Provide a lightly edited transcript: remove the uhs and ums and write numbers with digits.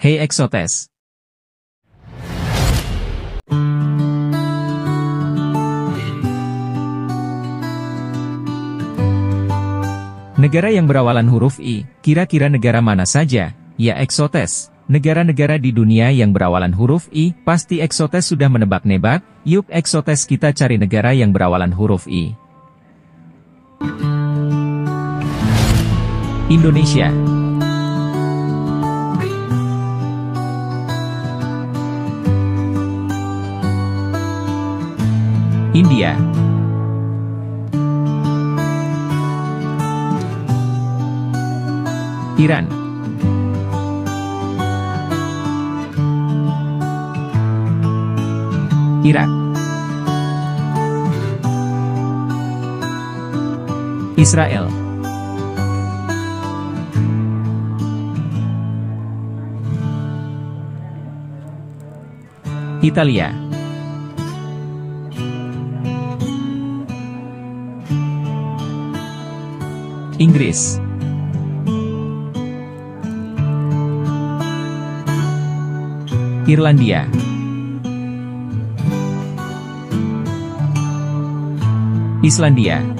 Hei Eksotes. Negara yang berawalan huruf I, kira-kira negara mana saja? Ya Eksotes. Negara-negara di dunia yang berawalan huruf I, pasti Eksotes sudah menebak-nebak. Yuk Eksotes, kita cari negara yang berawalan huruf I. Indonesia. India. Iran. Irak. Israel. Italia. Inggris. Irlandia. Islandia.